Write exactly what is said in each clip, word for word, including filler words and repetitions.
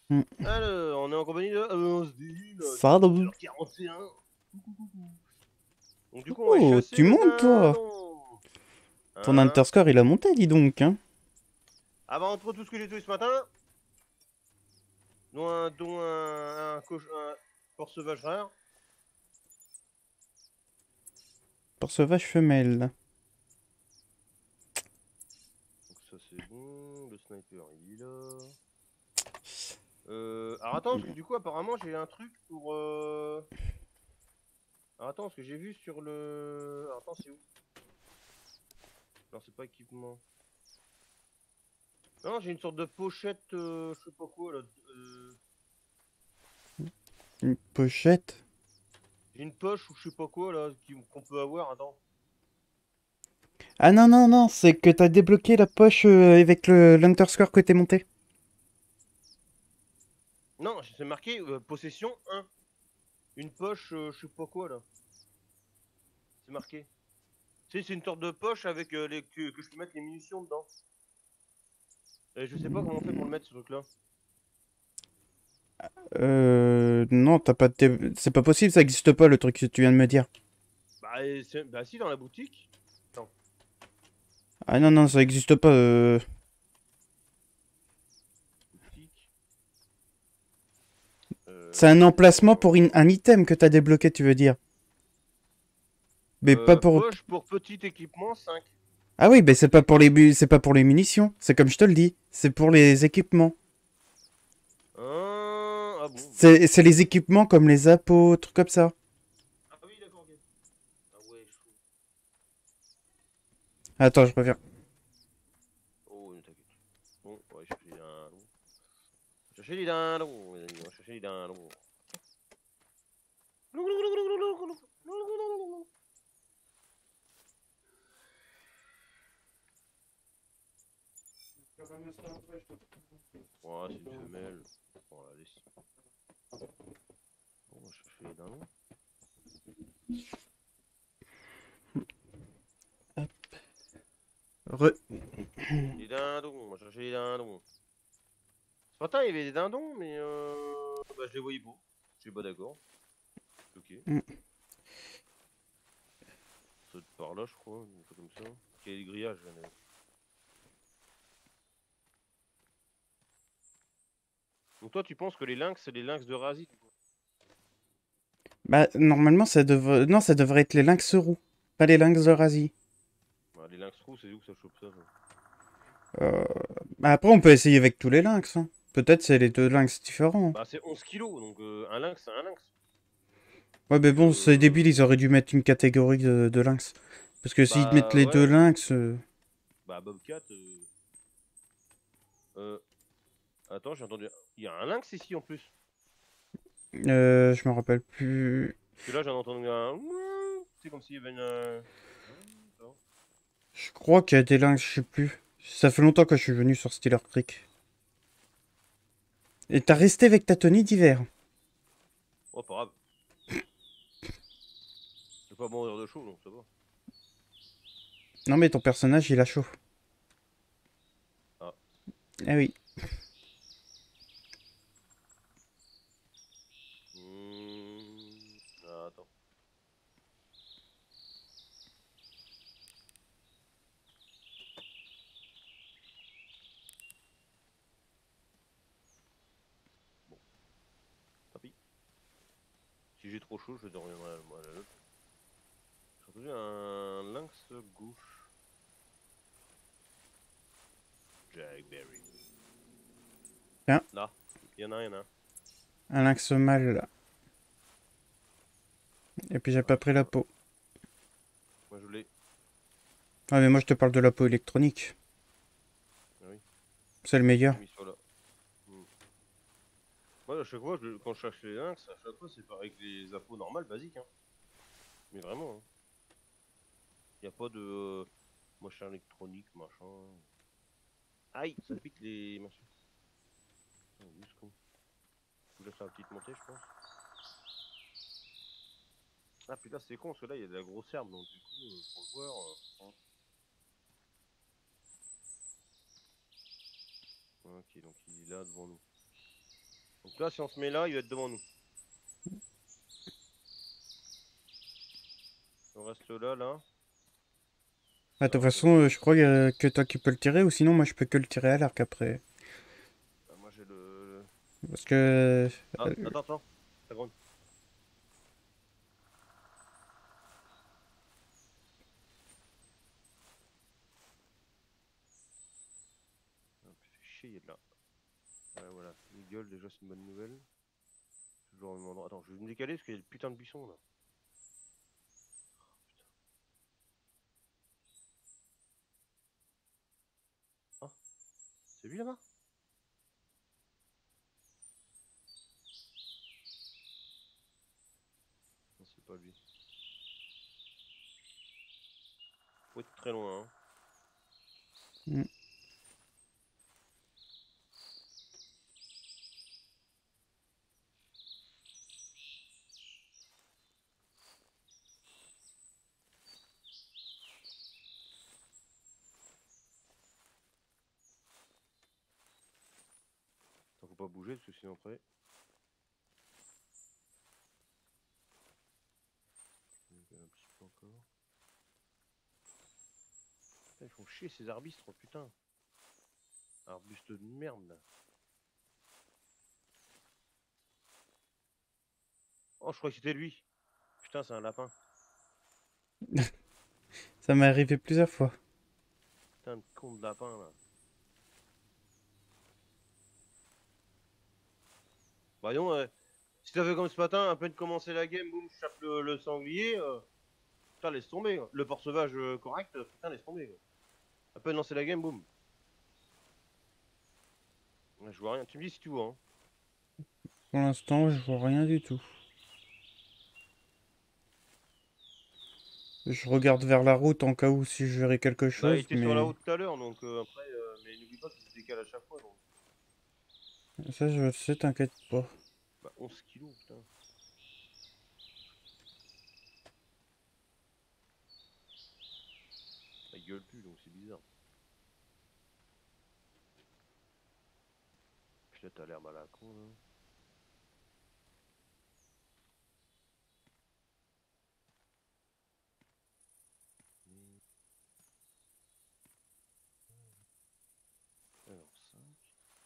Mm. Alors, on est en compagnie de Amandine, Salut. dix-huit heures quarante et un. Donc du coup, on va Oh, chasser tu le montes, toi. dindon. Ton Hein? Interscore, il a monté, dis donc, hein. Ah bah entre tout ce que j'ai tué ce matin, dont un, dont un, un, coche, un porc sauvage rare. Pour sauvage femelle. Donc ça c'est bon, le sniper il est là. Euh, alors attends, parce que du coup apparemment j'ai un truc pour... Euh... Alors attends, parce que j'ai vu sur le... Alors attends, c'est où? Alors c'est pas équipement. Non, j'ai une sorte de pochette, euh, je sais pas quoi là. Euh... Une pochette. J'ai une poche ou je sais pas quoi là qu'on peut avoir, attends. Ah non, non, non, c'est que t'as débloqué la poche euh, avec le l'Unterscore que t'es monté. Non, c'est marqué euh, possession un. Une poche, euh, je sais pas quoi là. C'est marqué. Tu sais, c'est une sorte de poche avec euh, les que, que je peux mettre les munitions dedans. Et je sais pas comment on fait pour le mettre ce truc là. Euh... Non, t'as pas... de- C'est pas possible, ça existe pas, le truc que tu viens de me dire. Bah, bah si, dans la boutique. Attends. Ah non, non, ça existe pas. Euh... Boutique. C'est un emplacement Euh... pour une- un item que t'as débloqué, tu veux dire. Mais pas Euh, pour... poche pour petit équipement cinq. Ah oui, mais Un c'est petit pas pour les équipement. bu- c'est pas pour les munitions. C'est comme je te le dis. C'est pour les équipements. Ah, ah bon, bah C'est écoute. c'est les équipements comme les appos, trucs comme ça. Ah oui, d'accord, ok. Ah ouais, chaud. Attends, je reviens. Oh, ne t'inquiète. Bon, on va chercher les dindons. Chercher les dindons, les amis, on va chercher les dindons. Ouais, c'est une femelle. On la laisse. Bon, on va chercher les dindons. Re- Les dindons, on va chercher les dindons. Ce matin, il y avait des dindons, mais euh... bah, je les voyais pas. Je suis pas d'accord. Ok. Ça doit être par là, je crois, un peu comme ça. Qu'il y a des grillages, là, mais... Donc toi, tu penses que les lynx, c'est les lynx de Razit? Bah, normalement, ça devrait... Non, ça devrait être les lynx roux. Pas les lynx Eurasie. Bah, les lynx roux, c'est où que ça chope ça, ça Euh... Bah, après, on peut essayer avec tous les lynx, hein. Peut-être c'est les deux lynx différents. Bah, c'est onze kilos, donc euh, un lynx, c'est un lynx. Ouais, mais Donc, bon, c'est débile, euh... ils auraient dû mettre une catégorie de, de lynx. Parce que s'ils mettent Bah, les deux ouais. lynx... euh, Bah, Bobcat... Euh... euh... Attends, j'ai entendu... Il y a un lynx ici, en plus. euh, je me rappelle plus... Parce que là, j'en entends un... C'est comme s'il y avait une... euh, Je crois qu'il y a des lynx, je sais plus. Ça fait longtemps que je suis venu sur Steeler Creek. Et t'as resté avec ta tenue d'hiver. Oh, pas grave. Je vais pas mourir de chaud, donc ça va. Non mais ton personnage, il a chaud. Ah. Eh oui. Mmh... Ah, attends. Bon, tant pis. Si j'ai trop chaud, je te reviendrai à moi à la l'autre. J'ai entendu un lynx gauche. Jackberry. Tiens, Là, il y en a un, il y en a un. un lynx mâle là. Et puis j'ai Ah, pas pris la putain. peau. Moi je l'ai. Ah mais moi je te parle de la peau électronique. Ah oui, C'est le je meilleur. l'ai mis sur là. Hmm. Moi, à chaque fois, je- quand je cherche les lynx, à chaque fois, c'est pas avec les appos normales, basiques. Hein. Mais vraiment, hein. Y a pas de. Euh, machin électronique, machin. Aïe, ça pique les machins. Ah, oui, c'est con. Faut que je laisse la petite montée, je pense. Ah putain, c'est con, parce que là, il y a de la grosse herbe, donc du coup, euh, pour le voir. Euh, hein. Ok, donc il est là devant nous. Là, si on se met là, il va être devant nous. On reste là, là. Ah, de toute Alors que façon, moi, euh, je crois euh, que toi qui peux le tirer, ou sinon moi je peux que le tirer à l'arc après. bah, moi j'ai le. Parce que... Ah, euh, attends, attends. Seconde. Ah, il fait chier, il est là. Ouais, voilà. Il gueule, déjà, c'est une bonne nouvelle. Toujours au même endroit. Attends, je vais me décaler parce qu'il y a le putain de buisson là. Ah, c'est lui là-bas? Non, c'est pas lui. Faut être très loin, hein. hmm. Attends, faut pas bouger parce que sinon après. Donc, un petit peu encore. Putain, ils font chier ces arbustes, putain. Arbustes de merde là. Oh, je crois que c'était lui. Putain, c'est un lapin. Ça m'est arrivé plusieurs fois. Putain de con de lapin là. Bah non, euh, si t'as fait comme ce matin, à peine commencer la game, boum, je chope le, le sanglier. euh, Putain, laisse tomber, quoi. Le port-sauvage euh, correct, euh, putain, laisse tomber, quoi. À peine lancé la game, boum. Ouais, je vois rien. Tu me dis si tu vois, hein. Pour l'instant, je vois rien du tout. Je regarde vers la route en cas où si je verrai quelque Bah, il chose, était sur la mais route tout à l'heure, donc euh, après, euh, mais n'oublie pas qu'il se décale à chaque fois, donc. ça je le sais, t'inquiète pas. Bah, onze kilos, putain. Il gueule plus, donc c'est bizarre. Puis là, t'as l'air mal à la con, là. Alors, cinq.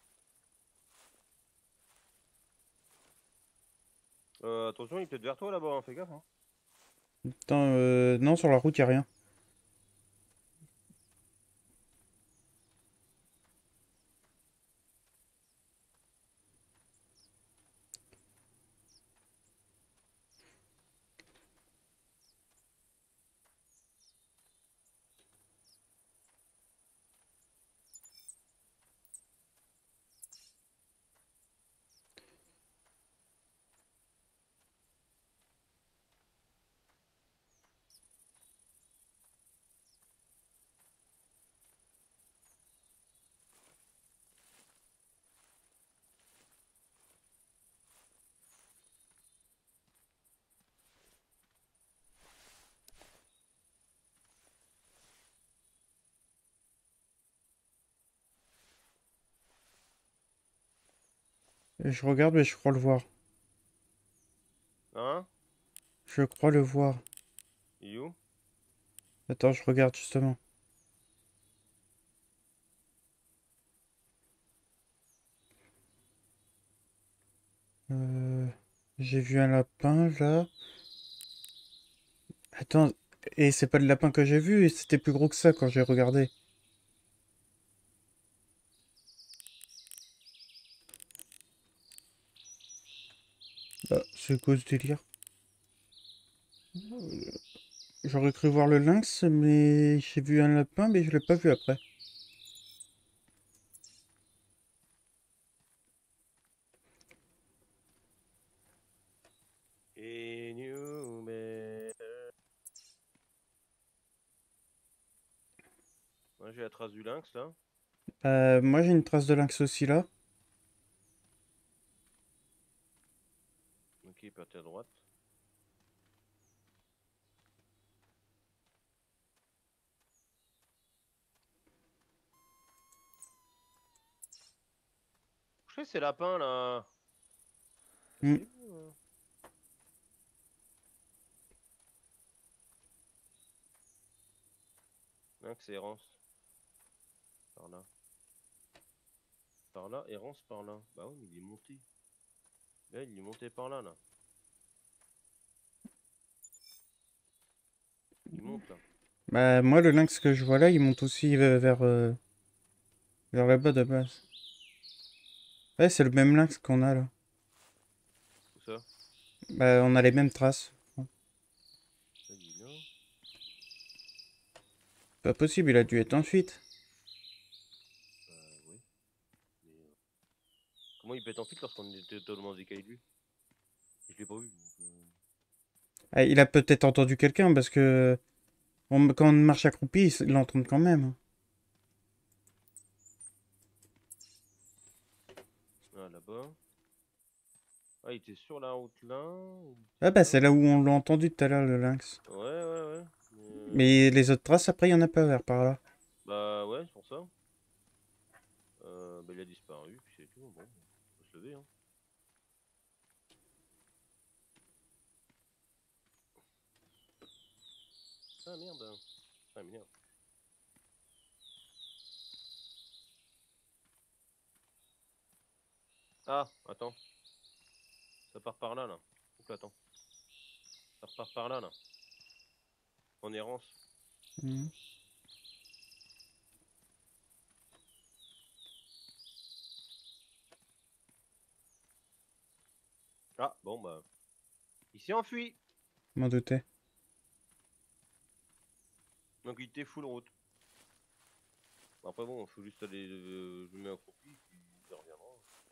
Euh, attention, il est peut-être vers toi là-bas, hein, fais gaffe, hein. Attends, euh, non, sur la route, y a rien. Je regarde, mais je crois le voir. Hein? Je crois le voir. Il est où? Attends, je regarde justement. Euh, j'ai vu un lapin là. Attends, et c'est pas le lapin que j'ai vu, et c'était plus gros que ça quand j'ai regardé. Ah, c'est quoi ce délire? J'aurais cru voir le lynx, mais j'ai vu un lapin, mais je l'ai pas vu après. Et New Man. Ouais, j'ai la trace du lynx là. Euh, moi j'ai une trace de lynx aussi là. Ok, il parti à droite. Je sais ces lapins là. Hmm. Possible, euh. Lynx et errance. Par là. Par là, errance par là. Bah oui, mais il est monté. Là, il est monté par là, là. Il monte, là. Bah, moi, le lynx que je vois là, il monte aussi euh, vers, euh, vers là-bas de base. Ouais, c'est le même lynx qu'on a là. Où ça? Bah, on a les mêmes traces. Là, il est là. Pas possible, il a dû être en fuite. Bah oui. Mais, euh, comment il pète en fuite lorsqu'on était totalement décalé de lui? Je l'ai pas vu. Donc, euh, Ah, il a peut-être entendu quelqu'un parce que on- quand on marche accroupi, il s- il l'entend quand même. Ah, là-bas. Ah, il était sur la route là. Il Ah était bah, là. c'est là où on l'a entendu tout à l'heure, le lynx. Ouais, ouais, ouais. Mais, euh, Mais les autres traces, après, il y en a pas vers par là. bah ouais, c'est pour ça. Euh, bah il a disparu, puis c'est tout. Bon, faut se lever, hein. Ah merde. Ah merde. Ah, attends. Ça part par là, là. Ouh, attends. Ça repart par là, là. En errance. Mhm. Ah, bon, bah. Il s'est enfui. M'en doutais. Donc il était full route. Après, bon, faut juste aller. Euh, je mets un croupi, puis il reviendra.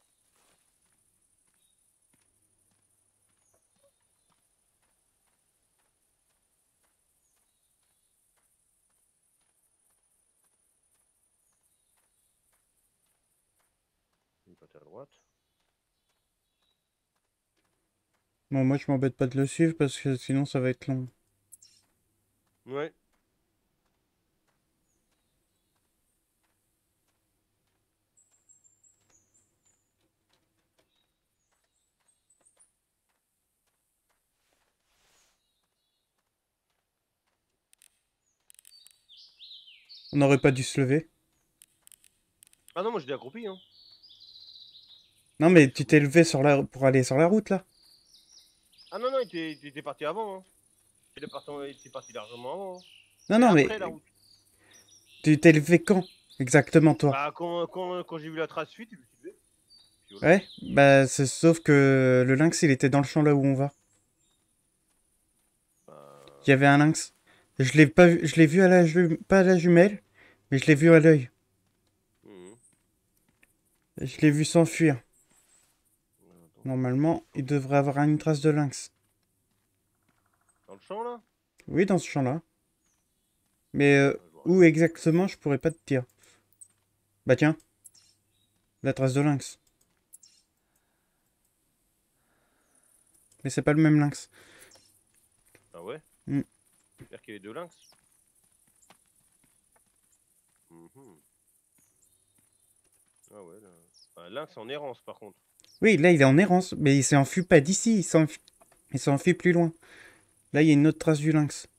Il est parti à droite. Bon, moi, je m'embête pas de le suivre parce que sinon, ça va être long. Ouais. On n'aurait pas dû se lever. Ah non, moi j'étais accroupi, hein. Non, Moi mais j'étais tu sur le t'es bord. levé sur la... pour aller sur la route, là. Ah non, non, il était, il était parti avant, hein. Il est parti, il était parti largement avant, hein. Non, C'est non, mais après la route. tu t'es levé quand exactement, toi? Bah, quand, quand, quand j'ai vu la trace suite, je me suis levé. Puis voilà. Ouais, bah, c'est sauf que le lynx, il était dans le champ là où on va. Il y Bah. avait un lynx. Je l'ai pas vu, je l'ai vu à la ju- pas à la jumelle, mais je l'ai vu à l'œil. Mhm. Je l'ai vu s'enfuir. Euh, Attends, Normalement, je il pense. devrait avoir une trace de lynx. Dans le champ là? Oui, dans ce champ-là. Mais euh, Ah, je vois rien. où exactement, je pourrais pas te dire. Bah tiens, la trace de lynx. Mais c'est pas le même lynx. Ah ouais? Hmm. C'est-à-dire qu'il y avait deux lynx? Mhm. Ah ouais, là. Un lynx en errance par contre. Oui, là, il est en errance, mais il s'est enfui pas d'ici, il s'est enfui... il s'est enfui plus loin. Là, il y a une autre trace du lynx.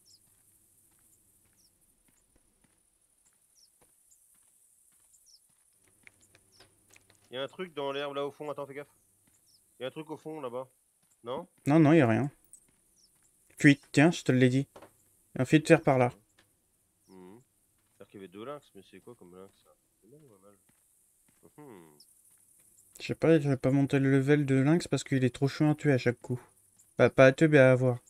Il y a un truc dans l'herbe là au fond, attends, fais gaffe. Il y a un truc au fond là-bas. Non? Non, non, il y a rien. Fuite, tiens, je te l'ai dit. Ensuite, faire par là. Ouais. Mhm. C'est-à-dire qu'il y avait deux lynx, mais c'est quoi comme lynx ça? C'est bien ou mal? Mhm. Je sais pas, je vais pas monter le level de lynx parce qu'il est trop chaud à tuer à chaque coup. Bah, pas à tuer, mais à avoir.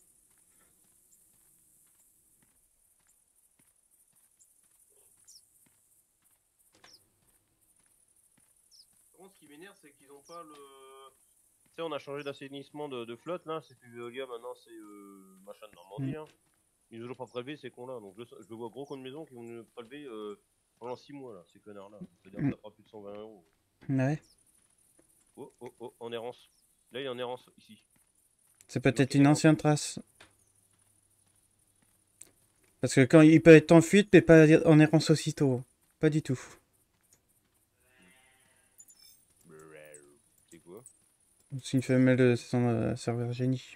Par contre, ce qui m'énerve, c'est qu'ils ont pas le. Tu sais, on a changé d'assainissement de, de flotte là, c'est plus Veolia maintenant, c'est euh, machin de Hmm. Normandie. Hein. Ils nous ont pas prélevé ces cons là, donc je, je vois gros compte de maison qui vont nous prélever euh, pendant six mois là, ces connards là. C'est-à-dire que Hmm. ça fera plus de cent vingt euros. Ouais. Oh oh oh, en errance. Là il est en errance ici. C'est Il est peut-être bloqué en une errance. ancienne trace. Parce que quand il peut être en fuite, mais pas en errance aussitôt. Pas du tout. C'est quoi? C'est une femelle de son euh, serveur génie.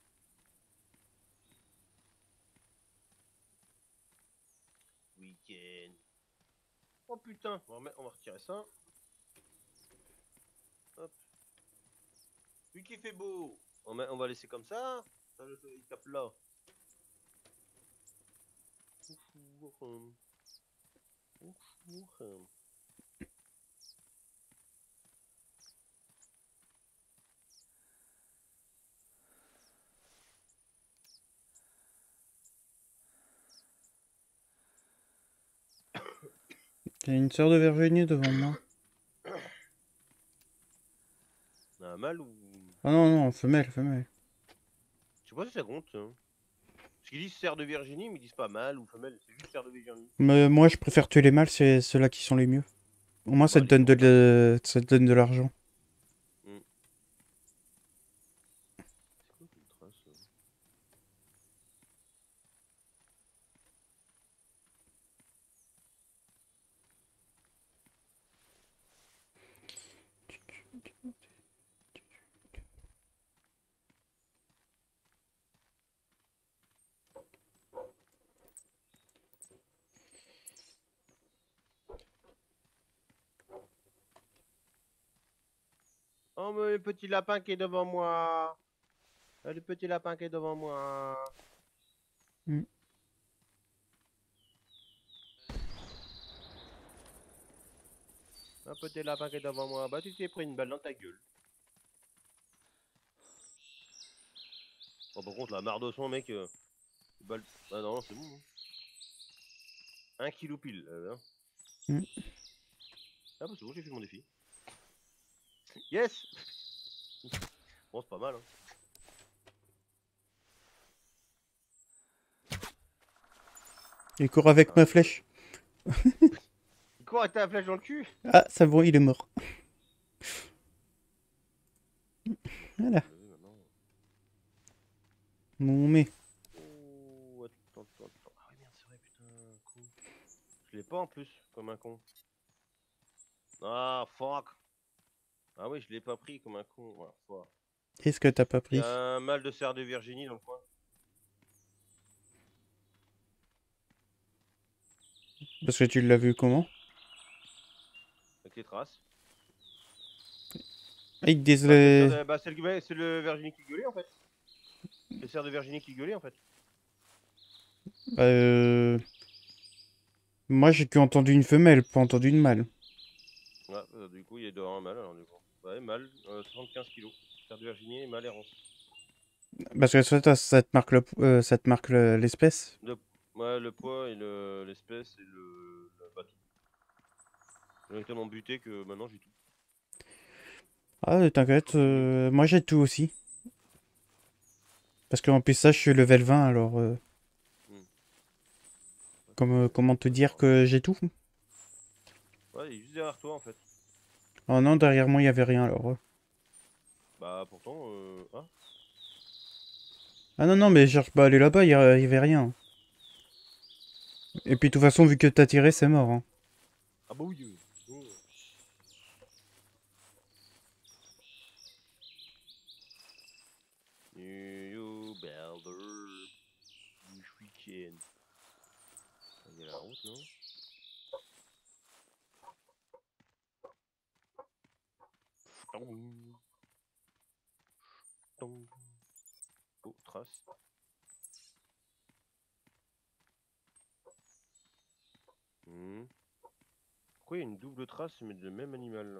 Week-end. Oh putain, on va, remettre- on va retirer ça. Hop. Vu qu'il fait beau, on, met- on va laisser comme ça. Ça, le soleil tape là. Bonjour. Bonjour. Il y a une sœur de Virginie devant moi. Un mâle ou. Ah non, non, femelle, femelle. Je sais pas si ça compte. Hein. Parce qu'ils disent cerf de Virginie, mais ils disent pas mâle ou femelle, c'est juste cerf de Virginie. Mais moi, je préfère tuer les mâles, c'est ceux-là qui sont les mieux. Au moins, ça Bah, te les donne de, contents. le- ça te donne de l'argent. Hmm. C'est quoi cette trace là? Oh, mais le petit lapin qui est devant moi. Ah, le petit lapin qui est devant moi. Mm. Un petit lapin qui est devant moi. Bah, tu t'es pris une balle dans ta gueule. Oh, par contre, la marre de son, mec. Euh, balle... Ah non, c'est bon. Hein. Un kilo pile. Euh, hein. Mm. Ah, bah, c'est bon, j'ai fait mon défi. Yes. Bon, c'est pas mal. Hein. Il court avec Ah, ma flèche. quoi, avec ta flèche dans le cul? Ah, ça bon, il est mort. Voilà. Mon mais. Oh, attends, attends, attends. Ah oui, merde, c'est vrai, putain, con. Je l'ai pas en plus, comme un con. Ah, fuck. Ah oui, je l'ai pas pris comme un con. Ouais, fuck. Qu'est-ce que t'as pas Il y pris? a un mâle de cerf de Virginie dans le coin. Parce que tu l'as vu comment? Avec les traces. Avec des... Bah, c'est le, cerf euh, de- bah, c'est le, ouais, c'est le Virginie qui gueulait en fait. Le cerf de Virginie qui gueulait en fait. euh, Moi, j'ai que entendu une femelle, pas entendu une mâle. Ouais, euh, du coup, il est dehors un mâle alors du coup. Ouais, mâle, euh, soixante-quinze kilos. Cerf de Virginie et mâle errant. Parce que ça, ça te marque le- euh, ça te marque le- l'espèce. Le, ouais, le poids et le- l'espèce et le, le bateau. J'en ai tellement buté que maintenant j'ai tout. Ah, t'inquiète, Faut que tu me- euh, moi j'ai tout aussi. Parce qu'en plus ça, je suis level vingt, alors... euh, Hmm. comme, euh, comment te dire que j'ai tout? Ouais, il est juste derrière toi en fait. Oh non, derrière moi, il y avait rien, alors... euh. Bah pourtant, euh... ah, Ah non, non, mais cherche pas à aller là-bas, il y, a- il y avait rien. Et puis de toute façon, vu que t'as tiré, c'est mort. Hein. ah bah oui. euh, oh. New Belder. Bush Weekend. Il y a la route, non? Tong. Tong. Oh, trace. Hmm. Pourquoi il y a une double trace mais de le même animal là?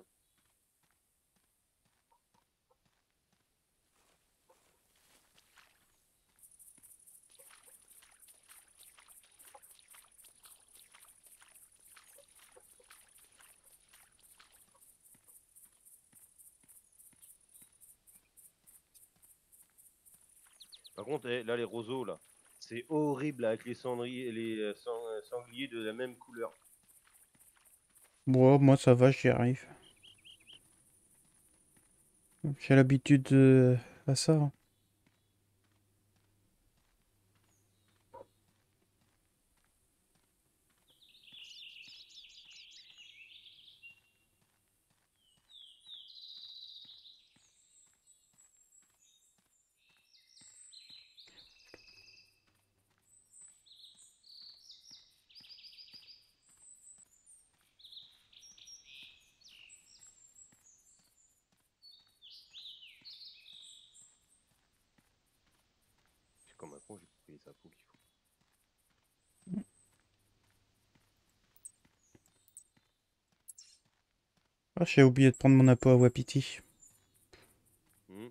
Par contre, eh, là, les roseaux, là, c'est horrible avec les cendriers, les euh, sang- euh, sangliers de la même couleur. Bon, moi ça va, j'y arrive. J'ai l'habitude euh, à ça. Hein. les sapos qu'il faut. Ah, j'ai oublié de prendre mon appôt à Wapiti. Mmh.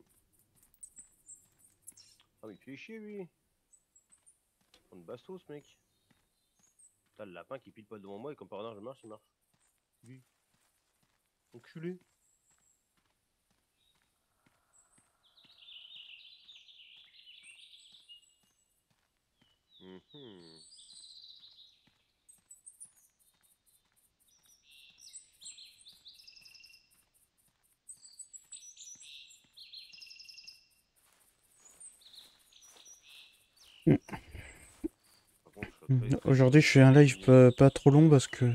Ah mais il fait chier lui. Prendre bastos mec. T'as le lapin qui pile pas devant moi et comme par hasard je marche, il marche. Lui. Enculé. Mmh. Mm. Par contre, je serais Mm. très, très Aujourd'hui, curieux je de fais un voir live si... pas, pas trop long parce que...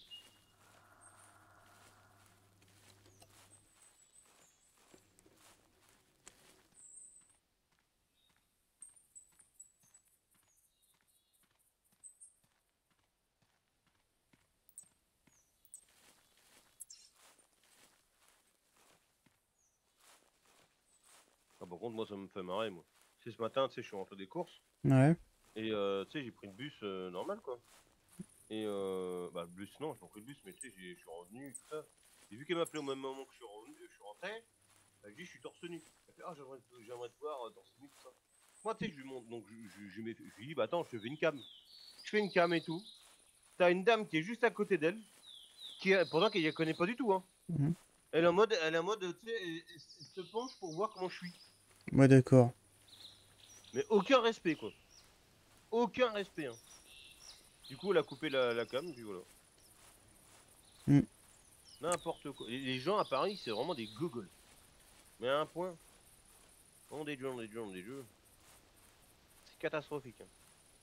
Ah, par contre, moi, ça me fait marrer, moi. C'est ce matin, tu sais, je suis rentré des courses. Ouais. Et, euh, tu sais, j'ai pris le bus euh, normal, quoi. Et, euh, bah, le bus, non, j'ai pas pris le bus, mais tu sais, j'ai- je suis revenu, tout ça. Et vu qu'elle m'a appelé au même moment que je suis revenu, je suis rentré, bah, je dis, je suis torse nu. Elle fait, ah, j'aimerais te- j'aimerais te voir euh, torse nu, tout ça. Moi, tu sais, je lui montre, donc je, je, je, mets- je lui dis, bah, attends, je te fais une cam. Je fais une cam et tout. T'as une dame qui est juste à côté d'elle, qui, est- pourtant, qu'elle ne connaît pas du tout, hein. Mhm. Elle est en mode, elle est en mode, tu sais, elle, elle se penche pour voir comment je suis. Ouais, d'accord. Mais aucun respect, quoi. Aucun respect, hein. Du coup, elle a coupé la, la cam, puis voilà. Mm. N'importe quoi. Les, les gens à Paris, c'est vraiment des gogoles. Mais à un point. On des jeux, on des jeux, on des jeux. C'est catastrophique. Hein.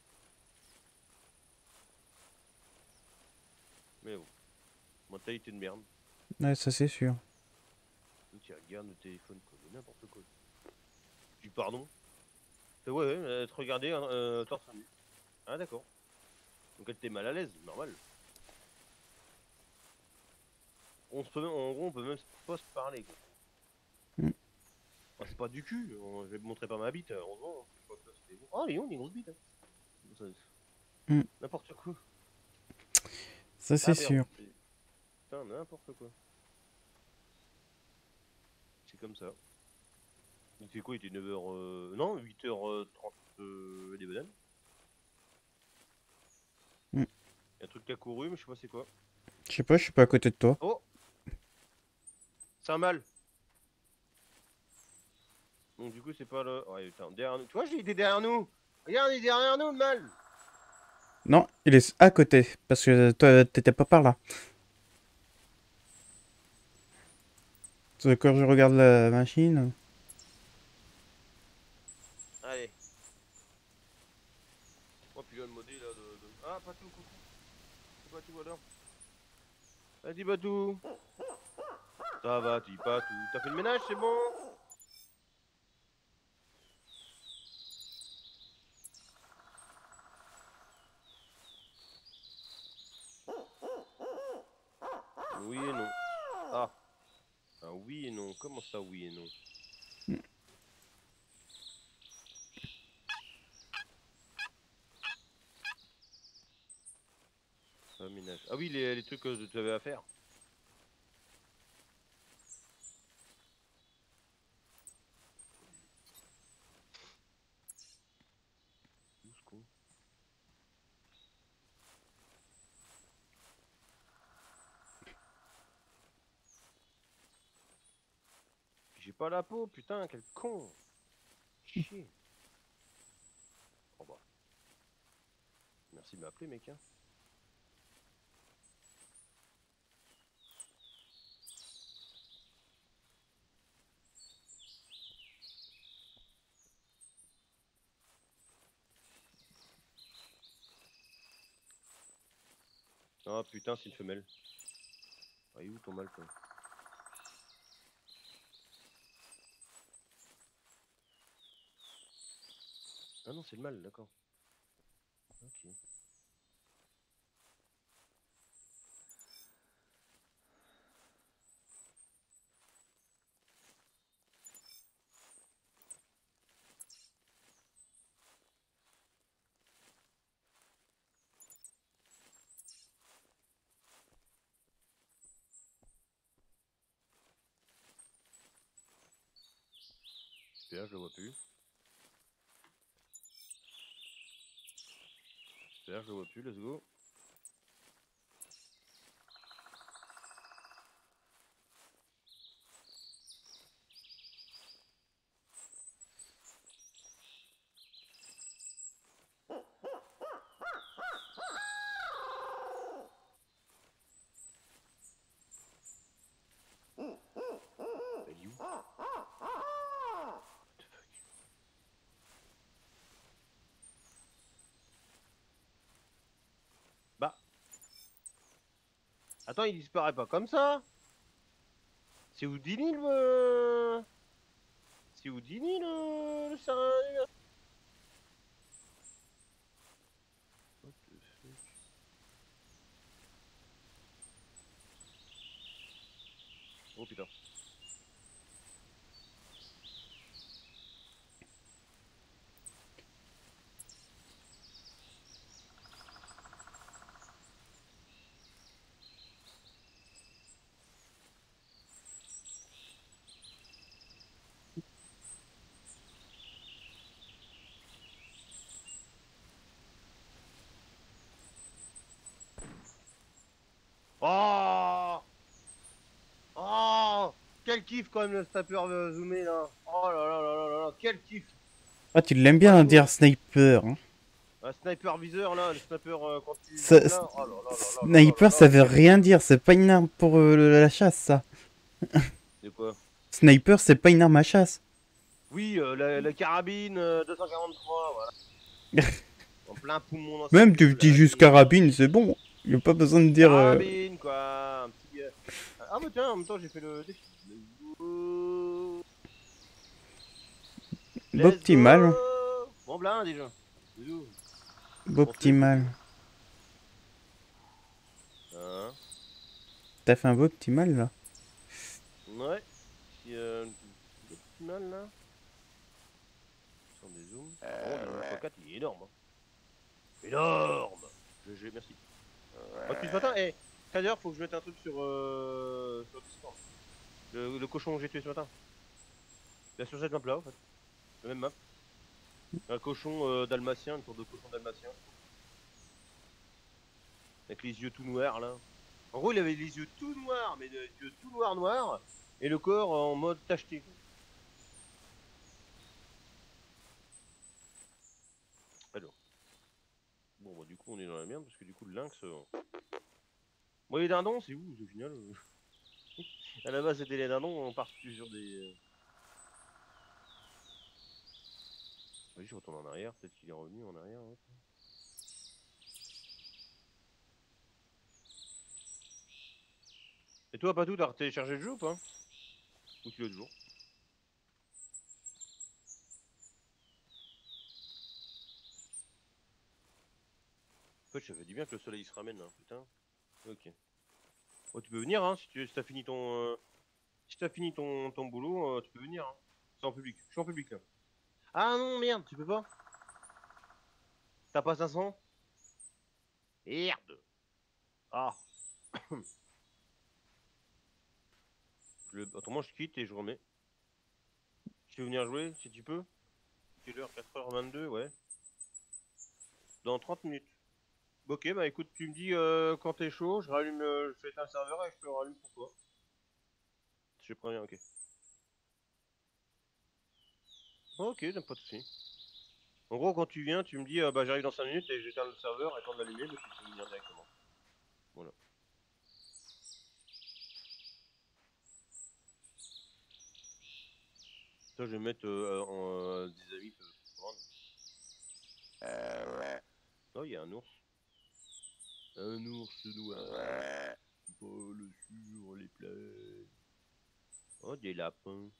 Mais bon. Mentalité de merde. Ouais, ça c'est sûr. Tu regardes le téléphone, quoi. Mais n'importe quoi. Tu dis pardon. C'est ouais, ouais, euh, te regarder euh, torse nu. Ah, d'accord. Donc elle était mal à l'aise, normal. On se peut, en gros, on peut même pas se parler, quoi. Mm. Enfin, c'est pas du cul, on- je vais te montrer pas ma bite, heureusement. Je crois que là, c'était bon. Oh, Léon, il a une grosse bite. Hein. Ça- Mm. N'importe quoi. Ça c'est Aberrant. sûr. C'est- Putain, n'importe quoi. C'est comme ça. Il fait quoi? Il était neuf heures... Euh... Non, huit heures trente euh, des bananes. Mm. Il y a un truc qui a couru, mais je sais pas c'est quoi. Je sais pas, je suis pas à côté de toi. Oh, c'est un mâle. Donc du coup, c'est pas le... Ouais, putain, derrière nous. Tu vois, j'ai été derrière nous. Regarde, il est derrière nous, le mâle. Non, il est à côté. Parce que toi, t'étais pas par là. Parce que quand je regarde la machine... Allez. Oh, puis là, le modé, là, de... de... Ah, Patou, coucou. C'est Patou, alors. Vas-y, Patou. Ça va, dis Patou. T'as fait le ménage, c'est bon? Oui et non. Ah. Ah, oui et non. Comment ça, oui et non? Ah, ménage. Ah oui, les, les trucs que tu avais à faire. douze con. J'ai pas la peau, putain, quel con. Chier. Oh bah. Merci de m'appeler, mec. Hein. Ah putain, c'est une femelle. Ah, il est où ton mâle, toi? Ah non, c'est le mâle, d'accord. Ok. Super, je le vois plus. Super, je le vois plus, let's go. Elle est où? What the fuck? Bah. Attends, il disparaît pas comme ça. C'est Houdini le... C'est Houdini le... le sérieux. What the fuck? Oh putain. Oh. Oh. Quel kiff quand même le sniper euh, zoomé là. Oh là là là là là là. Quel kiff. Ah, tu l'aimes bien Franchement. dire sniper. Hein. Un sniper viseur là, le sniper euh, quand tu Ça, zoomes là. Oh là là là là là là sniper, là ça là. veut rien dire. C'est pas une arme pour euh, le- la chasse, ça. C'est quoi? Sniper, c'est pas une arme à chasse. Oui, euh, la, la carabine euh, deux cent quarante-trois, voilà. En plein poumon dans sa Même tu queue, dis là. juste carabine, c'est bon. Y a pas besoin de dire. euh, Carabine, quoi. Un petit... euh, Ah bah tiens, en même temps, j'ai fait le défi. Let's go. Let's Optimal. go. Bon, blind déjà. Bisous. Optimal. Hein? T'as fait un beau optimal là. Ouais. Petit, euh, petit mal là. Sans des zooms. Oh, le fois quatre, il est énorme. Hein. Énorme. G G, merci. Oh, depuis ce matin, eh, Trader, faut que je mette un truc sur, euh, sur Discord. Le, le cochon que j'ai tué ce matin. Bien sur cette map là, en fait. La même map. Un cochon euh, dalmatien, une sorte de cochon dalmatien. Avec les yeux tout noirs là. En gros, il avait les yeux tout noirs, mais des yeux tout noirs noirs. Et le corps en mode tacheté. Alors. Bon, bah, du coup, on est dans la merde parce que du coup, le lynx. Euh... Bon, les dindons, c'est où au final? À la base, c'était les dindons, on part plus sur des. Vas-y, je retourne en arrière, peut-être qu'il est revenu en arrière. Ouais. Et toi, Patou, t'as téléchargé le jeu ou pas? Ou tu l'as toujours? En fait, je t'avais dit bien que le soleil se ramène, hein, putain. Ok. Oh, tu peux venir, hein, si tu si t'as fini ton. Euh... Si t'as fini ton, ton boulot, euh, tu peux venir, hein. C'est en public. Je suis en public, là. Ah non, merde, tu peux pas? T'as pas cinq cents? Merde. Ah. Le... Autrement, je quitte et je remets. Tu veux venir jouer, si tu peux? Quelle heure? quatre heures vingt-deux, ouais. Dans trente minutes. Ok, bah écoute, tu me dis euh, quand t'es chaud, je rallume, euh, je fais un serveur et je te le rallume pour toi. Je préviens, ok. Ok, donc pas de soucis. En gros, quand tu viens, tu me dis, euh, bah j'arrive dans cinq minutes et j'éteins le serveur et quand de l'allumer, bah, tu peux venir directement. Voilà. Ça, je vais mettre euh, en euh, des amis peuvent prendre. Oh, il y a un ours. Un ours noir. Vole sur les plaines. Oh, des lapins.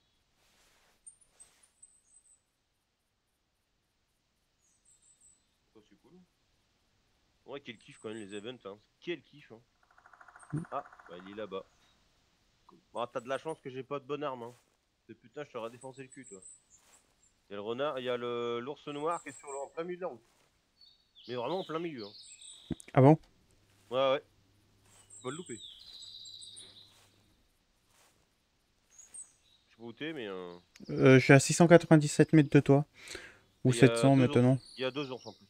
Oh, c'est cool. Ouais, quel kiff quand même les events, hein. Quel kiff, hein. Ah, bah il est là-bas. Bon, t'as de la chance que j'ai pas de bonne arme, hein. Ce putain, je t'aurais défoncé le cul, toi. Il y a le renard, il y a le l'ours noir qui est sur le, en plein milieu de la route. Mais vraiment en plein milieu, hein. Ah bon? Ouais, ouais. Faut pas le louper. sais pas où t'es, mais euh, Euh, je suis à six cent quatre-vingt-dix-sept mètres de toi. Ou il y a sept cents deux ours. maintenant. Il y a deux ours en plus.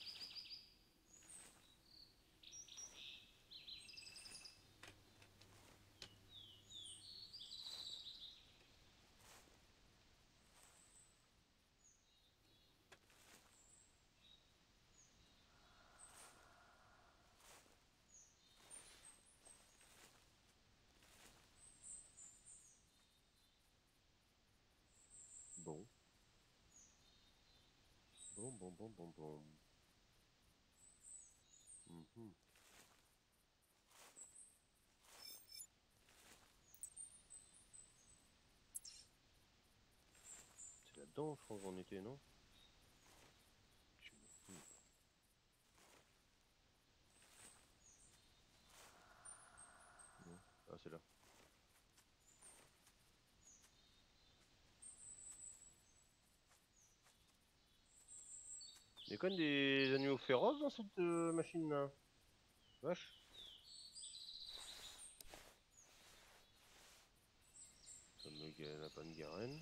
Bon. Bon, bon, bon, bon, bon. Mhm. C'est là-dedans, je crois qu'on était, non? Mhm. Non. Ah, c'est là. Il y a quand même des animaux féroces dans cette euh, machine-là. Vache. Fameux ga- lapin de Garenne.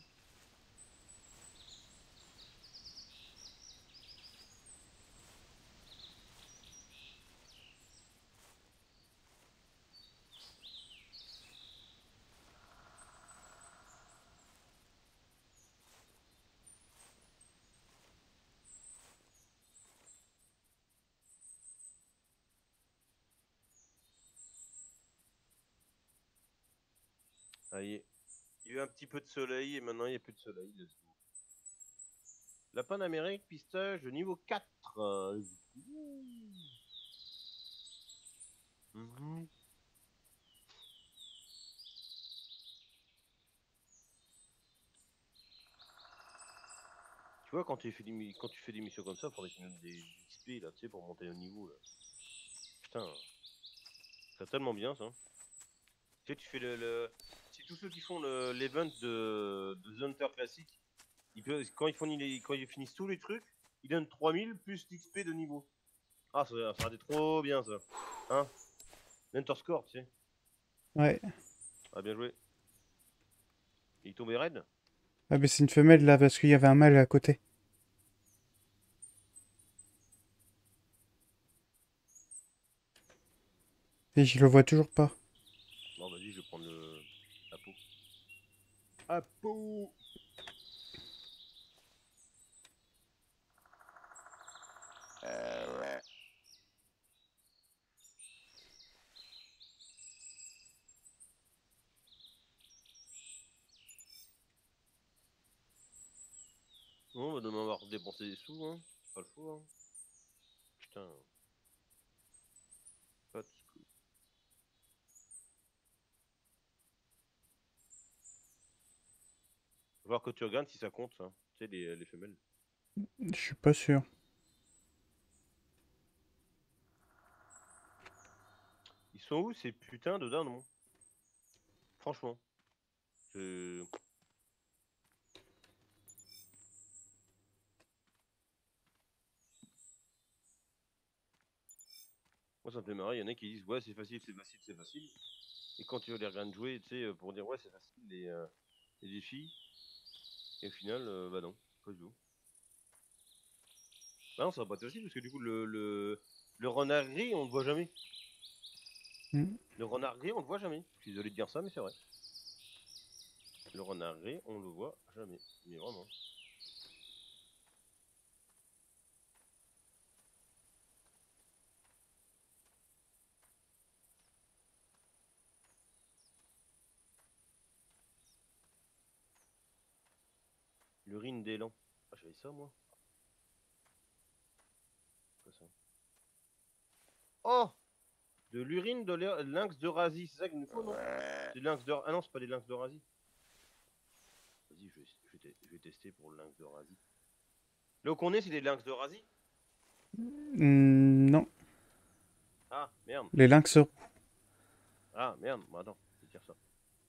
Ah, il y a il y a eu un petit peu de soleil et maintenant il n'y a plus de soleil. Let's go. Lapin d'Amérique, pistache de niveau quatre. euh, ouh. Mhm. Tu vois, quand tu fais des, mi- quand tu fais des missions comme ça, il faudrait que tu donnes des X P là, tu sais, pour monter au niveau là. Putain, c'est tellement bien ça. Tu sais, tu fais le. le... C'est tous ceux qui font le- l'event de, de The Hunter classique. Ils peuvent, quand, ils font, les- quand ils finissent tous les trucs, ils donnent trois mille plus d'X P de niveau. Ah, ça, ça aurait été trop bien ça. Hein? L'Hunter score, tu sais. Ouais. Ah, bien joué. Il est tombé raide? Ah, mais c'est une femelle là parce qu'il y avait un mâle à côté. Et je le vois toujours pas. Bon, vas-y, je vais prendre le... la peau. Ah, peau! On va demain avoir dépensé des sous, hein. C'est pas le fou, hein. Putain, pas de sous. Faut voir que tu regardes si ça compte, ça. Tu sais, les, les femelles. Je suis pas sûr. Ils sont où ces putains de dindons? Franchement. Je... Moi, ça me fait marrer. Il y en a qui disent, ouais, c'est facile, c'est facile, c'est facile. Et quand tu les regardes jouer, tu sais, pour dire, ouais, c'est facile, les, euh, les défis. Et au final, euh, bah non, pas du tout. Bah non, ça va pas être facile, parce que du coup, le, le, le renard gris, on le voit jamais. Hmm. Le renard gris, on le voit jamais. Je suis désolé de dire ça, mais c'est vrai. Le renard gris, on le voit jamais. Mais vraiment. L'urine d'élan. Ah, j'avais ça, moi. Quoi ça? Oh! De l'urine de l'é- lynx d'Eurasie. C'est ça qu'il nous faut, non? Des lynx d'Eurasie. Ah non, c'est pas des lynx d'Eurasie. Vas-y, je vais, je, vais je vais tester pour le lynx d'Eurasie. Là où qu'on est, c'est des lynx d'Eurasie? Hmm, non. Ah, merde. Les lynx. Ah, merde. Bah, attends, je vais dire ça.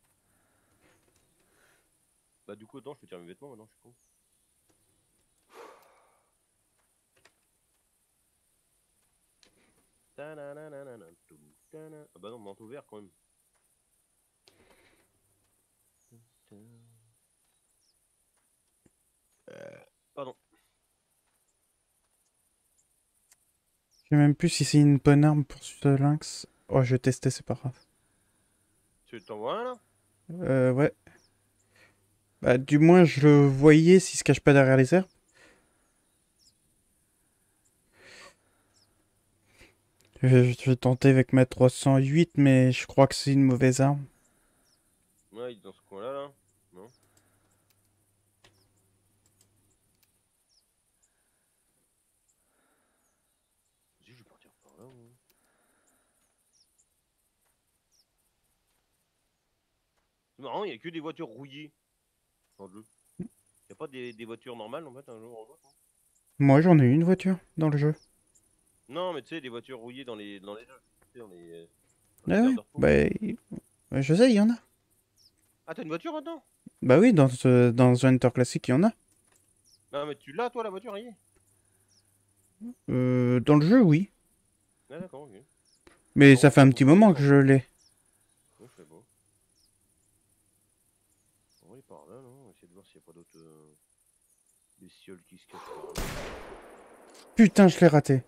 Bah, du coup, attends, je peux tirer mes vêtements maintenant, je suis con. Ta-na-na-na-na-na, toum, ta-na. Ah bah non, manteau vert quand même. sais même plus si c'est une bonne arme pour ce lynx. Oh, je vais tester, c'est pas grave. Tu t'en vois un là? Euh, ouais. Bah, du moins, je le voyais s'il se cache pas derrière les herbes. Je vais, je vais tenter avec ma trois cent huit, mais je crois que c'est une mauvaise arme. Ouais, il est dans ce coin-là, là. Non? Si, je vais partir par là, moi. C'est marrant, il y a que des voitures rouillées dans le jeu. Y a pas des, des voitures normales en fait un jour en jeu, non? Moi, j'en ai une voiture dans le jeu. Non, mais tu sais, des voitures rouillées dans les, dans les jeux. Tu sais, dans les, dans Ah les aires ouais, de repos. bah, y- ouais, je sais, il y en a. Ah, t'as une voiture maintenant? Bah oui, dans, ce, dans un Hunter classique, il y en a. Non, mais tu l'as, toi, la voiture, y est. Euh, dans le jeu, oui. Ah, d'accord, ok. Mais Non, ça moi, je fait un crois petit que j'en ai moment que en je fait. l'ai. Ouais, je fais bon. On va y par là, non? On va essayer de voir s'il n'y a pas d'autres euh, bestioles qui se cachent par là. Putain, je l'ai raté.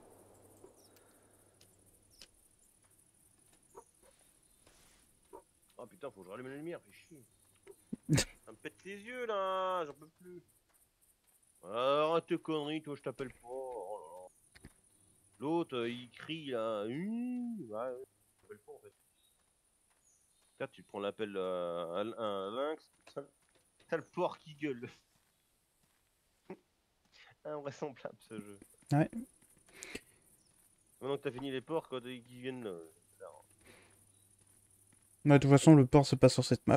Ah putain, faut que je rallume la lumière, fais chier. Ça me pète les yeux là, j'en peux plus. Ah, arrête tes conneries, toi, je t'appelle pas. Oh là là. L'autre, euh, il crie là. Hum, ouais, ouais, je t'appelle pas en fait. Là, tu prends l'appel euh, à l- un lynx, t'as t'as le porc qui gueule. Invraisemblable ce jeu. Ouais. Maintenant que t'as fini les porcs, quand ils viennent là. Bah, de toute façon, le port, c'est pas sur cette map.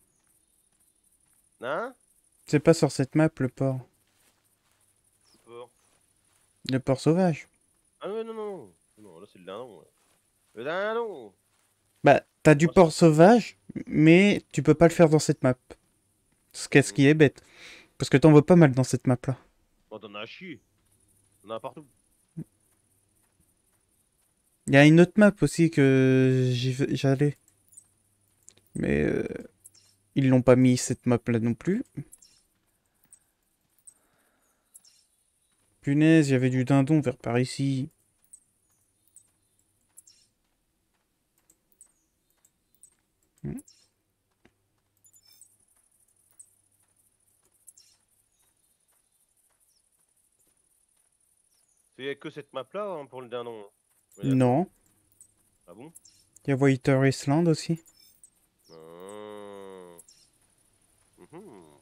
Hein? C'est pas sur cette map, le port. Le porc. Le port sauvage. Ah ouais, non, non, non. Non, là c'est le dindon. Ouais. Le dindon! Bah, t'as du Moi, c'est- port sauvage, mais tu peux pas le faire dans cette map. Ce qu'est- ce Hum. qui est bête. Parce que t'en vois pas mal dans cette map-là. Oh, t'en as à chier. T'en as partout. Il y a une autre map aussi que j'y vais- j'allais. Mais euh, ils l'ont pas mis cette map-là non plus. Punaise, il y avait du dindon vers par ici. Hmm. Il y a que cette map là hein, pour le dindon. Hein. On est d'accord? Non. Ah bon? Il y a Whiter Island aussi. Ah. Mhm.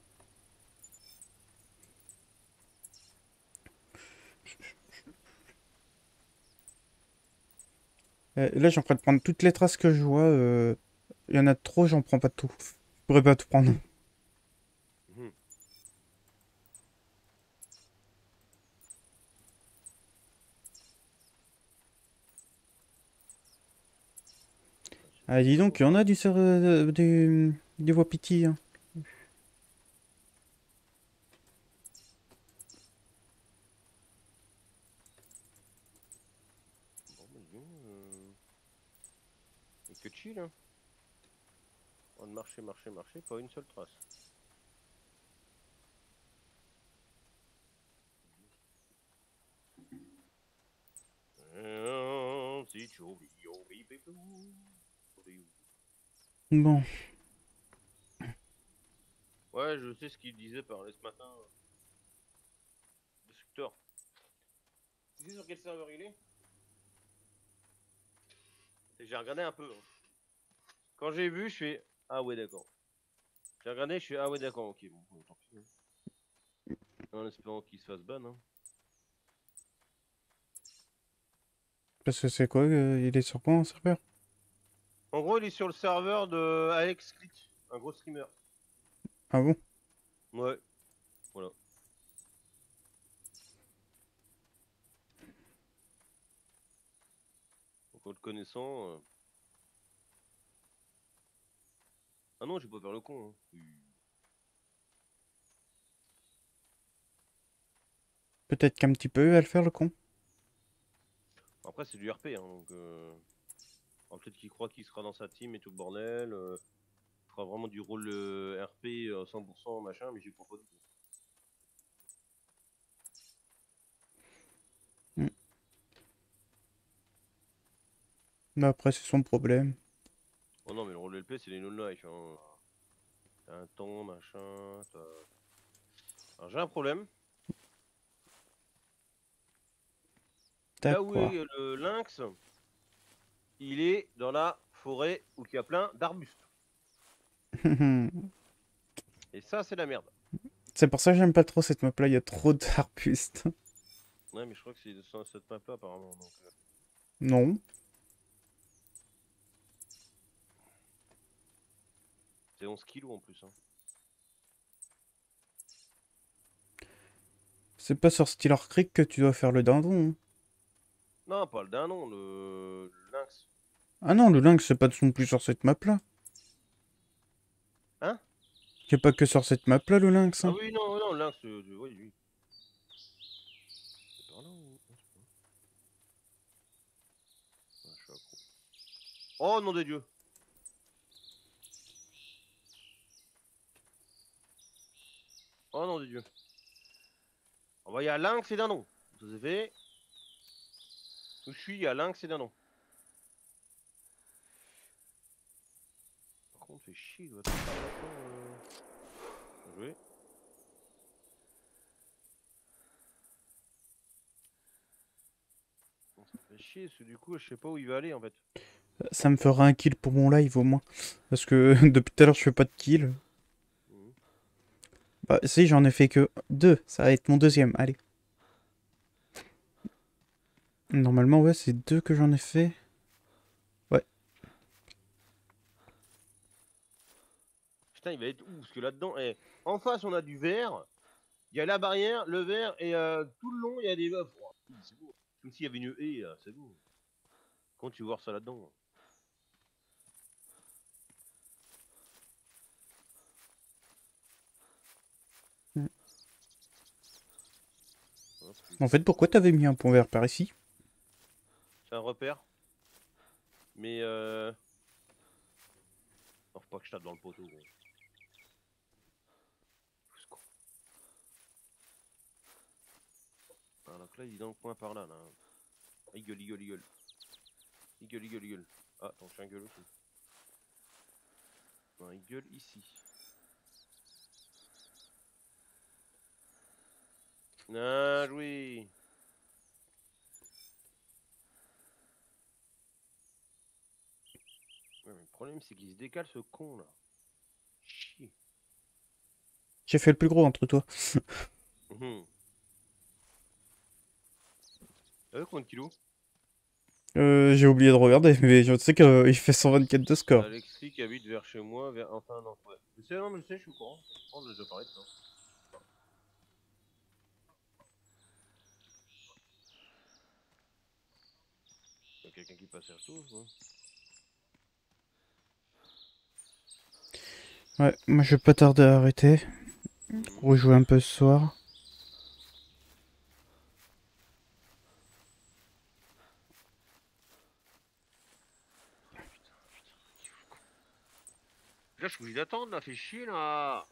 Euh, là, j'en train de prendre toutes les traces que je vois. euh, Il y en a trop, j'en prends pas tout. Je pourrais pas tout prendre. Mhm. Ah, j'ai Ah, dis pas donc, trop il y en ça. a du, ser- euh, du, du wapiti. Hein. Bon, bah, dis donc, euh... et que chill, hein. On va marcher, marcher, marcher, pas une seule trace. Euh, si choubi, youbi, bibou, choubi. Bon. Ouais, je sais ce qu'il disait parler ce matin. Destructeur. Tu sais sur quel serveur il est? J'ai regardé un peu. Hein. Quand j'ai vu, je fais ah ouais, d'accord. J'ai regardé, je fais ah ouais, d'accord, ok, bon, bon, tant pis. Hein. En espérant qu'il se fasse ban. Hein. Parce que c'est quoi euh, il est sur quoi en serveur? En gros, il est sur le serveur de Alex Click, un gros streamer. Ah bon? Ouais, voilà. Donc, en le connaissant. euh, Ah non, j'ai pas faire le con. Hein. Oui. Peut-être qu'un petit peu à le faire le con. Après, c'est du R P, hein, donc. Euh... alors, peut-être qu'il croit qu'il sera dans sa team et tout le bordel. Euh... Il fera vraiment du rôle euh, R P euh, cent pour cent machin, mais j'y crois pas du tout. Hmm. Mais après, c'est son problème. Oh non, mais le rôle de L P, c'est les non-life. Hein. T'as un temps, machin. Alors j'ai un problème. Là où D'accord. est le lynx, il est dans la forêt où il y a plein d'arbustes. Et ça, c'est la merde. C'est pour ça que j'aime pas trop cette map-là, il y a trop d'arbustes. Ouais, mais je crois que c'est sur cette map-là, apparemment. Donc, euh, Non. c'est onze kilos en plus. Hein. C'est pas sur Steeler Creek que tu dois faire le dindon. Hein. Non, pas le dindon, le, le lynx. Ah non, le lynx, c'est pas non plus sur cette map-là. Hein? Y a pas que sur cette map-là, le lynx. Ah Hein. oui, non, non, le lynx, euh, de- oui, oui. C'est par là ou... Ah, je sais pas. Ah, je suis accro. Oh, nom de Dieu! Oh, nom de Dieu! On va y a lynx et dindon. Ça c'est fait. Où je suis, il y a lynx et dindon. Par contre, fait chier, il doit être maintenant. Euh... Bien joué. Bon, ça fait chier, parce que du coup, je sais pas où il va aller en fait. Ça me fera un kill pour mon live au moins. Parce que depuis tout à l'heure, je fais pas de kill. Mhm. Bah si, j'en ai fait que deux. Ça va être mon deuxième, allez. Normalement, ouais, c'est deux que j'en ai fait. Ouais. Putain, il va être où? Parce que là-dedans, eh, en face, on a du vert. Il y a la barrière, le vert, et euh, tout le long, il y a des meufs. Oh, c'est beau. Comme s'il y avait une haie, là, c'est beau. Quand tu veux voir ça là-dedans. Mm. Hop, En fait, pourquoi t'avais mis un point vert par ici? c'est un repère. Mais euh. Non, faut pas que je tape dans le poteau. Gros. Ah, donc là, il est dans le coin par là. là. Il gueule, il gueule, il gueule. Il gueule, il gueule, il gueule. Ah, attends, je suis un gueule aussi. Non, il gueule ici. Bien joué. Ouais, mais le problème, c'est qu'il se décale ce con là. Chier. J'ai fait le plus gros entre toi. Mhm. T'as vu combien de kilos? Euh, j'ai oublié de regarder, mais je sais qu'il fait cent vingt-quatre de score. Alexis qui habite vers chez moi, vers. Enfin, non, ouais. Je sais, non, mais je sais, je suis au courant. On a déjà parlé de ça. Il y a quelqu'un qui passe à tout, quoi. Ouais, moi je vais pas tarder à arrêter. Mhm. Rejouer un peu ce soir. Là, je suis obligé d'attendre, là, fait chier, là.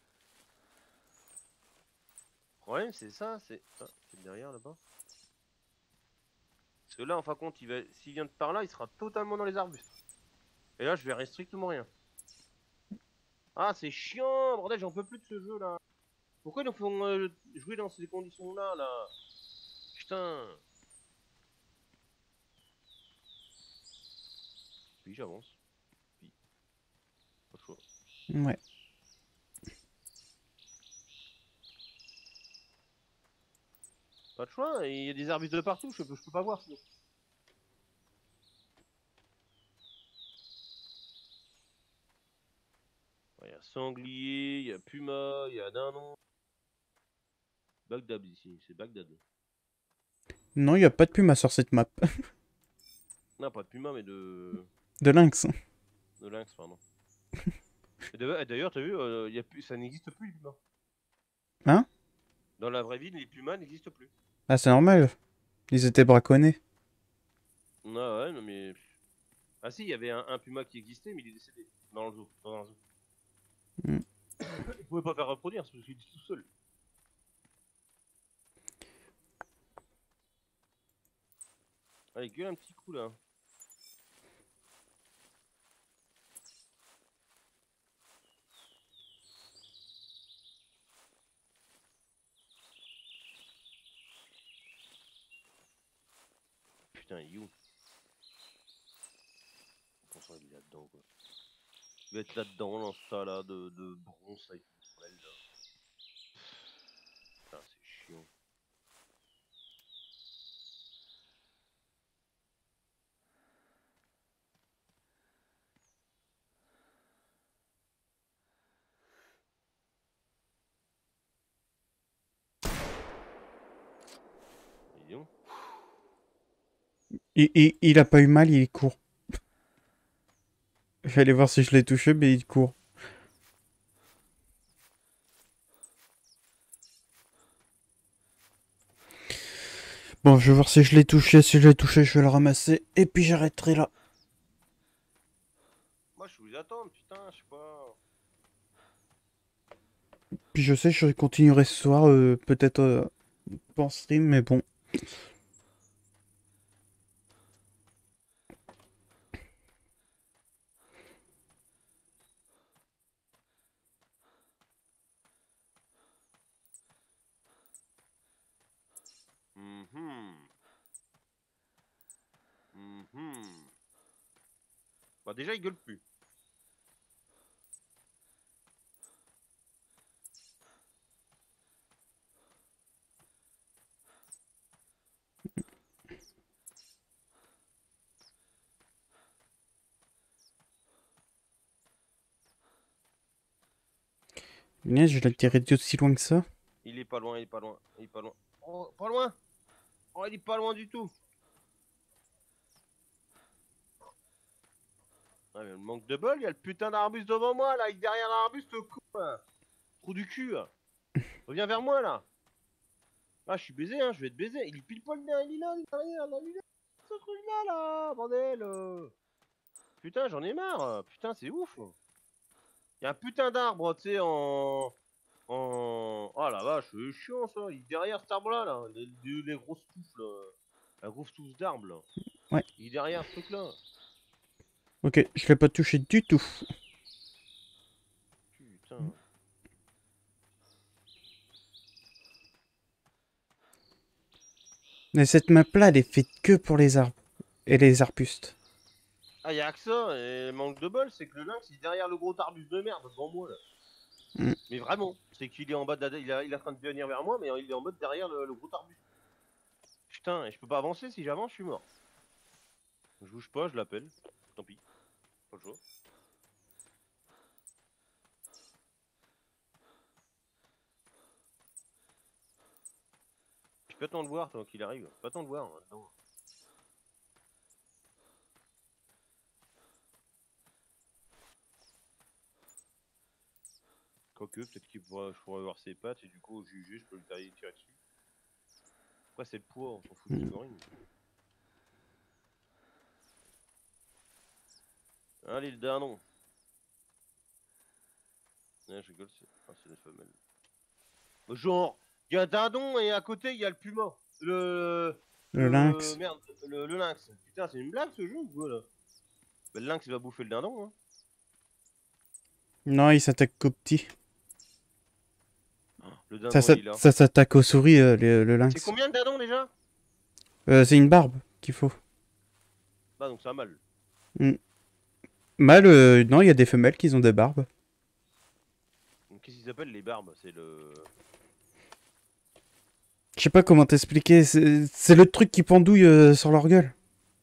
Le problème, c'est ça, c'est. Ah, c'est derrière là-bas. Parce que là, en fin de compte, il va... s'il vient de par là, il sera totalement dans les arbustes. Et là, je verrai strictement rien. Ah, c'est chiant, bordel, j'en peux plus de ce jeu là. Pourquoi ils nous font euh, jouer dans ces conditions là, là? Putain. Puis j'avance. Puis, pas de choix. Ouais. Pas de choix, il y a des arbustes de partout, je peux, je peux pas voir sinon. Il y a sanglier, il y a puma, il y a dindon. Bagdad ici, c'est Bagdad. Non, il y a pas de puma sur cette map. Non, pas de puma, mais de. De lynx. De lynx, pardon. Et d'ailleurs, t'as vu, euh, y a plus... ça n'existe plus les pumas. Hein? Dans la vraie vie, les pumas n'existent plus. Ah, c'est normal. Ils étaient braconnés. Ah ouais, non mais. Ah si, il y avait un, un puma qui existait, mais il est décédé. Dans le zoo. Dans un zoo. Mm. Il pouvait pas faire reproduire, parce qu'il est tout seul. Allez, gueule un petit coup là. Putain, il est où? Pourtant, il est là-dedans, quoi. Il va être là-dedans, dans ce tas-là de, de bronze avec une poêle, là. Putain, c'est chiant. Il est où? Il, il, il a pas eu mal, il court. Je vais aller voir si je l'ai touché, mais il court. Bon, je vais voir si je l'ai touché. Si je l'ai touché, je vais le ramasser. Et puis j'arrêterai là. Moi, je vous attends, putain, je sais pas. Puis je sais, je continuerai ce soir, euh, peut-être euh, pas en stream, mais bon. Mhm. Mhm. Bah, déjà, il gueule plus. Punaise, je l'ai tiré aussi loin que ça. Il est pas loin, il est pas loin, il est pas loin. Oh, pas loin. Oh, il est pas loin du tout. Ah, mais le manque de bol, il y a le putain d'arbuste devant moi, là, avec derrière l'arbuste, le con, là. Trou du cul, là. Reviens vers moi, là. Ah, je suis baisé, hein, je vais être baisé. Il est pile poil derrière, il est là, derrière, là, il est là. Ce truc-là, là, bordel. euh. Putain, j'en ai marre. Putain, c'est ouf. Il y a un putain d'arbre, tu sais, en... en... Oh la vache, c'est chiant, ça. Il est derrière cet arbre-là, là. Les, les, les grosses touffes, là. La grosse touffe d'arbre, là. Ouais. Il est derrière ce truc-là. Ok, je l'ai pas touché du tout. Putain. Mais cette map-là, elle est faite que pour les arbres. Et les arbustes. Ah, y'a que ça, et manque de bol, c'est que le lynx il est derrière le gros arbuste de merde devant moi là. Mm. Mais vraiment, c'est qu'il est en bas de la... il, est, il est en train de venir vers moi, mais il est en mode derrière le, le gros arbuste. Putain, et je peux pas avancer, si j'avance, je suis mort. Je bouge pas, je l'appelle. Tant pis. Pas le choix. J'ai pas tant de voir, toi, qu'il arrive. Pas tant de voir, maintenant. Quoique, peut-être qu'il pourra, je pourrais voir ses pattes, et du coup, au juger, je peux lui tirer, tirer dessus. Après, c'est le poids, on s'en fout du Mm. scoring. Allez, le dindon. Ah, je rigole, c'est ah, une femelle. Genre, il y a un dindon et à côté, il y a le puma. Le. Le Le. lynx. Merde, le, le lynx. Putain, c'est une blague ce jeu ou quoi là? Bah, le lynx il va bouffer le dindon, hein. Non, il s'attaque qu'aux petits. Le Ça, dindon ça, il est là. ça s'attaque aux souris, euh, le, le C'est lynx. combien de dindons déjà? Euh, c'est une barbe qu'il faut. Bah, donc c'est un mâle. Mm. Mâle, euh, non, il y a des femelles qui ont des barbes. Donc qu'est-ce qu'ils appellent les barbes? C'est le. Je sais pas comment t'expliquer. C'est c'est le truc qui pendouille euh, sur leur gueule.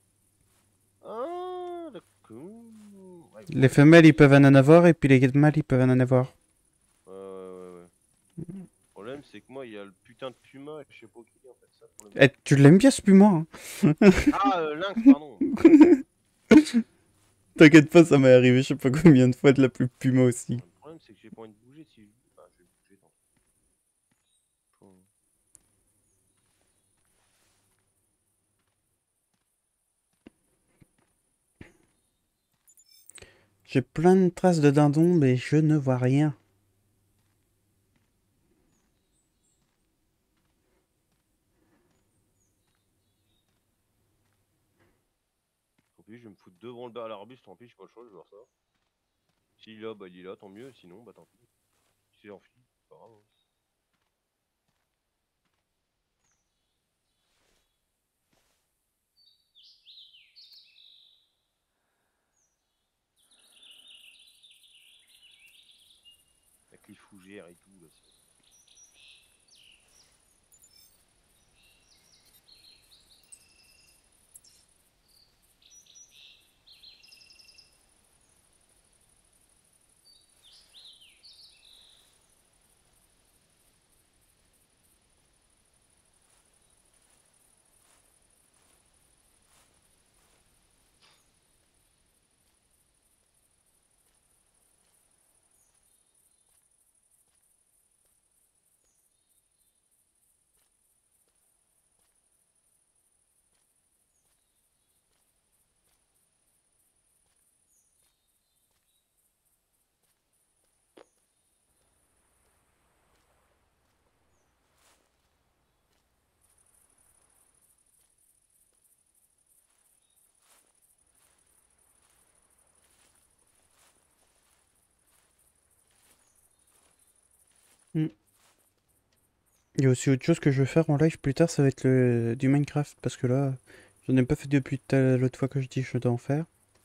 Ah, d'accord. Ouais, Les ouais, femelles, ils peuvent en avoir, et puis les mâles, ils peuvent en avoir. ouais, ouais, ouais. Le problème, c'est que moi, il y a le putain de puma et je sais pas qui en fait ça pour le Eh, tu l'aimes bien ce puma, hein. Ah, euh, lynx, pardon. T'inquiète pas, ça m'est arrivé je sais pas combien de fois de la plus puma aussi. Le problème, c'est que j'ai pas envie de bouger si je. Ah, je vais bouger, tant pis. J'ai plein de traces de dindons, mais je ne vois rien. Tant pis, je vais me foutre devant le à l'arbuste, tant pis, j'ai pas le choix, je vais voir ça. S'il est là, bah il est là, tant mieux, sinon, bah tant pis. S'il enfuit, c'est pas grave. Hein. les fougères et tout. Là, Hmm. Il y a aussi autre chose que je vais faire en live plus tard, ça va être le... du Minecraft. Parce que là, j'en ai pas fait depuis l'autre fois que je dis que je dois en faire.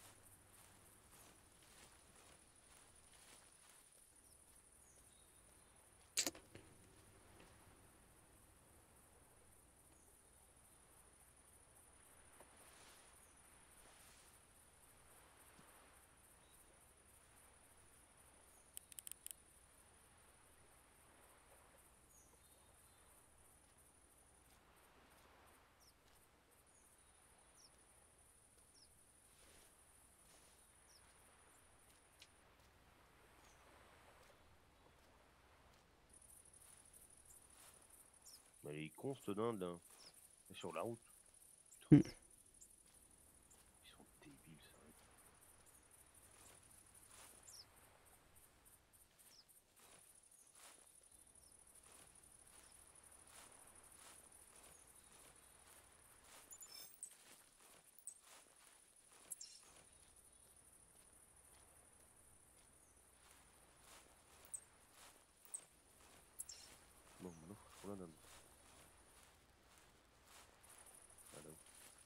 bah, les cons, ce dinde, là. Sur la route. Hmm. Ils sont débiles, ça. Bon, maintenant, faut que je trouve la dinde. Ah, là.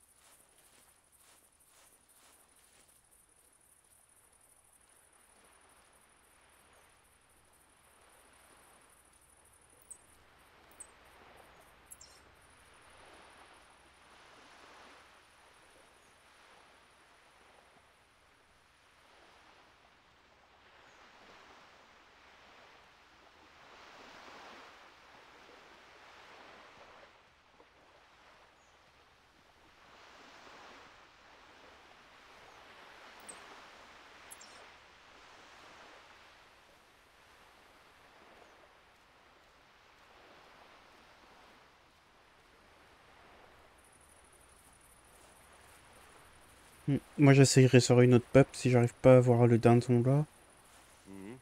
Hmm. Moi j'essayerai sur une autre map si j'arrive pas à voir le dindon là. Mmh.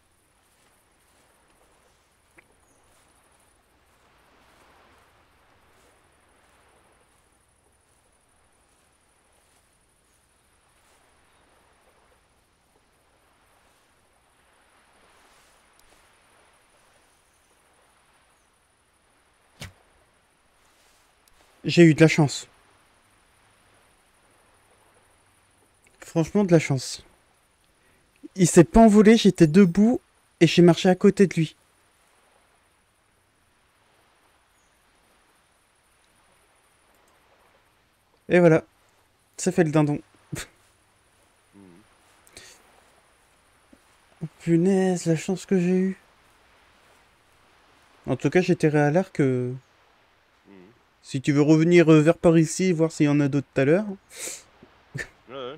J'ai eu de la chance. Franchement de la chance. Il s'est pas envolé, j'étais debout et j'ai marché à côté de lui. Et voilà, ça fait le dindon. Mmh. Punaise, la chance que j'ai eue. En tout cas, j'ai tiré à l'arc. Euh, Mmh. si tu veux revenir euh, vers par ici, voir s'il y en a d'autres tout à l'heure. Ouais, ouais.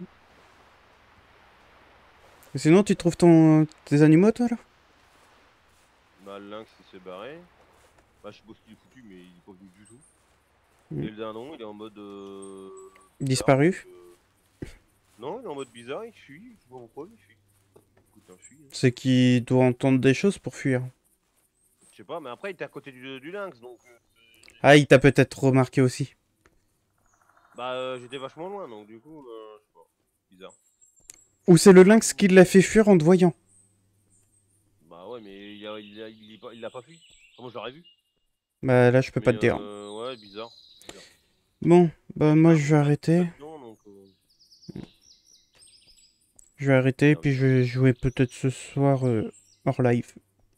Sinon, tu trouves ton, tes animaux, toi, là? Bah, le lynx, il s'est barré. Bah, je sais pas ce qu'il est foutu, mais il est pas venu du tout. Hmm. Et le dindon, il est en mode euh, bizarre, donc... Disparu. Euh... Non, il est en mode bizarre, il fuit, je sais pas pourquoi, il fuit. Écoute, un fuit, hein. C'est qu'il doit entendre des choses pour fuir. Je sais pas, mais après, il était à côté du, du lynx, donc... euh, Ah, il t'a peut-être remarqué aussi. Bah, euh, j'étais vachement loin, donc du coup, euh, je sais pas. Bizarre. Ou c'est le lynx qui l'a fait fuir en te voyant. Bah ouais, mais il a, il a, il est pas, il a pas fui. Enfin, moi, je l'aurais vu. Bah là, je peux Mais pas te dire. euh, ouais, bizarre. bizarre. Bon, bah Après, moi un je vais monstre arrêter. là-dedans, donc... Euh... ouais, Je vais arrêter, bizarre, puis bizarre. je vais jouer peut-être ce soir euh, hors live.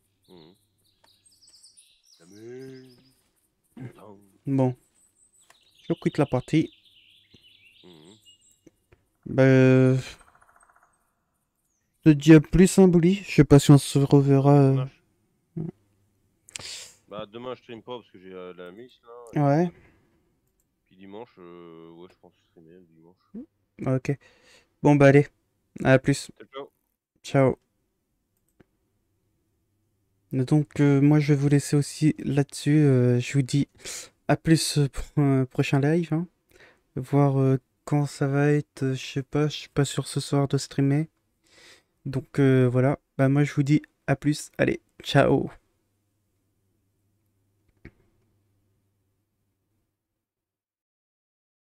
Bon, je quitte la partie. Mhm. Bah, euh, je te dis à plus, hein, Bouli. Je sais pas si on se reverra. Ça euh, marche. Bah demain je stream pas parce que j'ai euh, la miss là. Et Ouais, euh, puis dimanche, euh, ouais je pense streamer le dimanche. ok. Bon, bah allez, à plus. Ciao, ciao. Ciao. Donc, euh, moi, je vais vous laisser aussi là-dessus. euh, je vous dis à plus euh, pour un prochain live, hein. Voir euh, quand ça va être, euh, je sais pas, je suis pas sûr ce soir de streamer. Donc, euh, voilà. Bah, moi, je vous dis à plus. Allez, ciao.